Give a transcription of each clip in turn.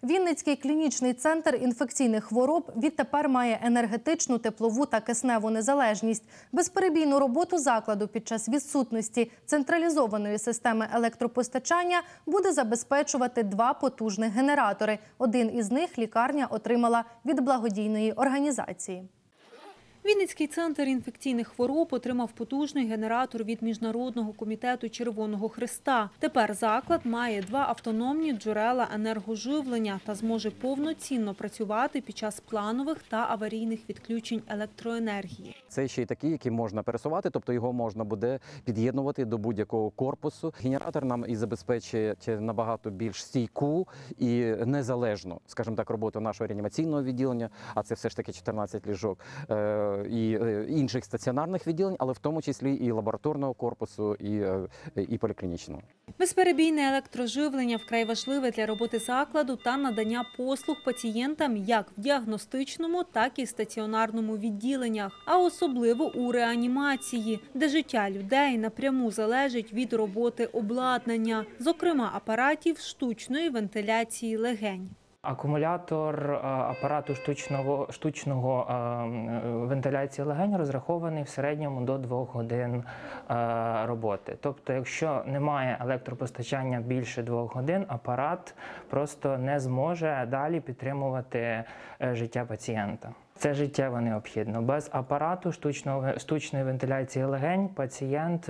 Вінницький клінічний центр інфекційних хвороб відтепер має енергетичну, теплову та кисневу незалежність. Безперебійну роботу закладу під час відсутності централізованої системи електропостачання буде забезпечувати 2 потужних генератори. Один із них лікарня отримала від благодійної організації. Вінницький центр інфекційних хвороб отримав потужний генератор від Міжнародного комітету Червоного Хреста. Тепер заклад має 2 автономні джерела енергоживлення та зможе повноцінно працювати під час планових та аварійних відключень електроенергії. Це ще й такий, який можна пересувати, тобто його можна буде під'єднувати до будь-якого корпусу. Генератор нам і забезпечує набагато більш стійку і незалежну, скажімо так, роботу нашого реанімаційного відділення, а це все ж таки 14 ліжок, і інших стаціонарних відділень, але в тому числі і лабораторного корпусу, і поліклінічного. Безперебійне електроживлення вкрай важливе для роботи закладу та надання послуг пацієнтам як в діагностичному, так і стаціонарному відділеннях, а особливо у реанімації, де життя людей напряму залежить від роботи обладнання, зокрема апаратів штучної вентиляції легень. Акумулятор апарату штучного вентиляції легень розрахований в середньому до 2 годин роботи. Тобто, якщо немає електропостачання більше 2 годин, апарат просто не зможе далі підтримувати життя пацієнта. Це життєво необхідно. Без апарату штучної вентиляції легень пацієнт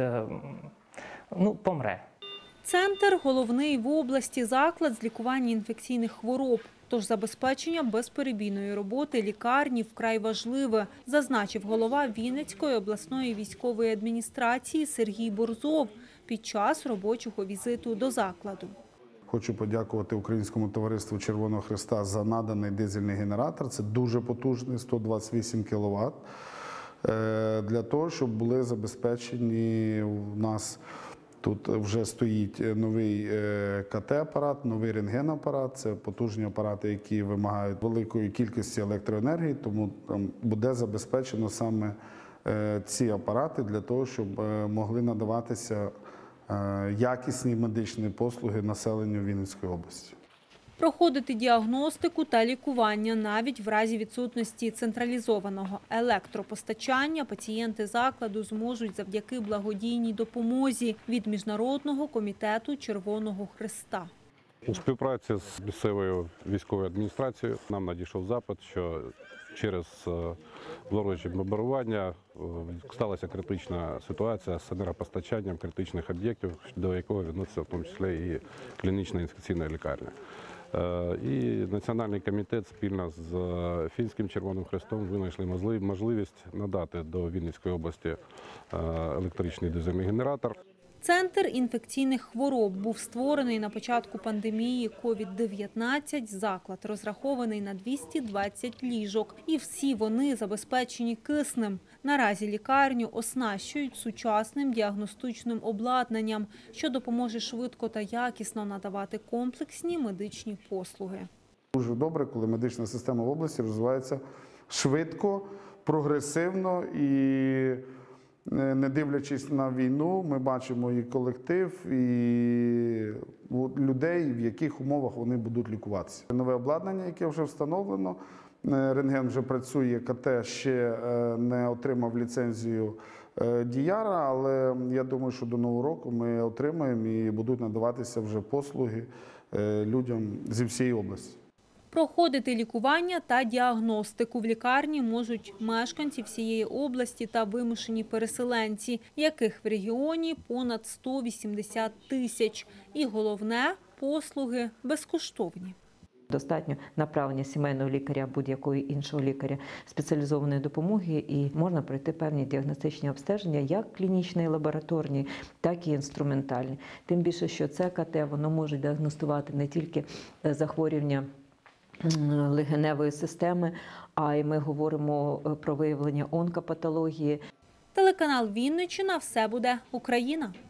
помре. Центр – головний в області заклад з лікування інфекційних хвороб. Тож забезпечення безперебійної роботи лікарні вкрай важливе, зазначив голова Вінницької обласної військової адміністрації Сергій Борзов під час робочого візиту до закладу. Хочу подякувати Українському товариству Червоного Хреста за наданий дизельний генератор. Це дуже потужний, 128 кВт, для того, щоб були забезпечені у нас. Тут вже стоїть новий КТ-апарат, новий рентген-апарат. Це потужні апарати, які вимагають великої кількості електроенергії, тому буде забезпечено саме ці апарати для того, щоб могли надаватися якісні медичні послуги населенню Вінницької області. Проходити діагностику та лікування навіть в разі відсутності централізованого електропостачання пацієнти закладу зможуть завдяки благодійній допомозі від Міжнародного комітету Червоного Хреста. У співпраці з місцевою військовою адміністрацією нам надійшов запит, що через ворожі бомбардування сталася критична ситуація з енергопостачанням критичних об'єктів, до якого відноситься в тому числі і клінічна інфекційна лікарня. І Національний комітет спільно з Фінським Червоним Хрестом винайшли можливість надати до Вінницької області електричний дизельний генератор. Центр інфекційних хвороб був створений на початку пандемії COVID-19. Заклад розрахований на 220 ліжок. І всі вони забезпечені киснем. Наразі лікарню оснащують сучасним діагностичним обладнанням, що допоможе швидко та якісно надавати комплексні медичні послуги. Дуже добре, коли медична система в області розвивається швидко, прогресивно і не дивлячись на війну, ми бачимо і колектив, і людей, в яких умовах вони будуть лікуватися. Нове обладнання, яке вже встановлено, рентген вже працює, КТ ще не отримав ліцензію Діяра, але я думаю, що до Нового року ми отримаємо і будуть надаватися вже послуги людям зі всієї області. Проходити лікування та діагностику в лікарні можуть мешканці всієї області та вимушені переселенці, яких в регіоні понад 180 тисяч. І головне – послуги безкоштовні. Достатньо направлення сімейного лікаря, будь-якого іншого лікаря спеціалізованої допомоги і можна пройти певні діагностичні обстеження, як клінічні, лабораторні, так і інструментальні. Тим більше, що це КТ, воно може діагностувати не тільки захворювання легеневої системи, а й ми говоримо про виявлення онкопатології. Телеканал Вінниччина «Все буде Україна».